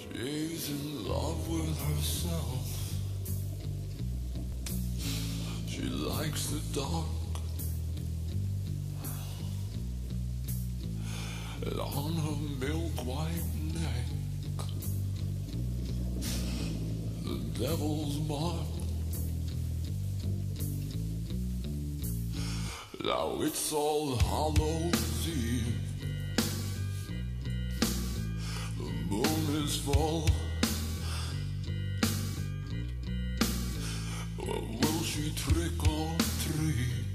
She's in love with herself. She likes the dark. And on her milk white neck, the devil's mark. Now it's All Hallows Eve. The moon is full. Will she trick or treat?